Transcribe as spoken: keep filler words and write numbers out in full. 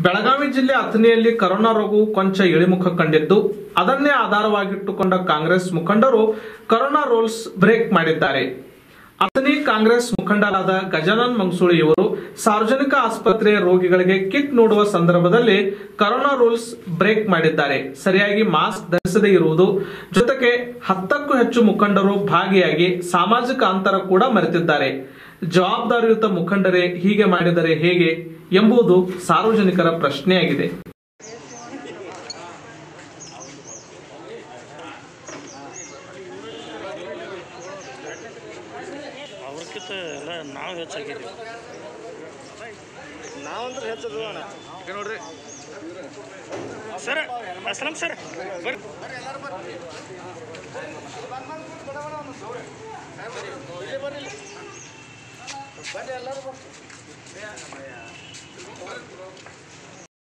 ಬೆಳಗಾವಿ ಜಿಲ್ಲೆ ಅಥಣಿಯಲ್ಲಿ ಕೊರೋನಾ ರೋಗವು ಕೊಂಚ ಇಳಿಮುಖ ಕಂಡಿದ್ದು ಅದನ್ನೇ ಆಧಾರವಾಗಿಟ್ಟುಕೊಂಡ ಕಾಂಗ್ರೆಸ್ ಮುಖಂಡರು ಕೊರೋನಾ ರೂಲ್ಸ್ ಬ್ರೇಕ್ ಮಾಡಿದ್ದಾರೆ. ಅಥಣಿ ಕಾಂಗ್ರೆಸ್ ಮುಖಂಡರಾದ ಗಜಾನನ್ ಮಂಗಸೂಳಿ ಇವರು ಸಾರ್ವಜನಿಕ ಆಸ್ಪತ್ರೆಯ ರೋಗಿಗಳಿಗೆ ಕಿಟ್ ನೀಡುವ ಸಂದರ್ಭದಲ್ಲಿ ಕೊರೋನಾ ರೂಲ್ಸ್ ಬ್ರೇಕ್ ಮಾಡಿದ್ದಾರೆ. ಸರಿಯಾಗಿ ಮಾಸ್ಕ್ ಧರಿಸದೇ ಇರುವುದು ಜೊತೆಗೆ ಹತ್ತಕ್ಕೂ ಹೆಚ್ಚು ಮುಖಂಡರು ಭಾಗಿಯಾಗಿ ಸಾಮಾಜಿಕ ಅಂತರ ಕೂಡ ಮರೆತಿದ್ದಾರೆ. ಜವಾಬ್ದಾರಿಯುತ ಮುಖಂಡರೇ ಹೀಗೆ ಮಾಡಿದರೆ ಹೇಗೆ ಎಂಬುದು ಸಾರ್ವಜನಿಕರ ಪ್ರಶ್ನೆಯಾಗಿದೆ. ಅವ್ರಕ್ಕಿಂತ ಎಲ್ಲ ನಾವು ಹೆಚ್ಚಾಗಿದ್ದೀವಿ. ನಾವಂದ್ರೆ ಹೆಚ್ಚದು ಅಣ್ಣ ನೋಡ್ರಿ ಸರ್. ಅಸ್ಲಾಂ ಸರ್ ಬರ್ರಿ. ಬರ್ರಿ ಎಲ್ಲರೂ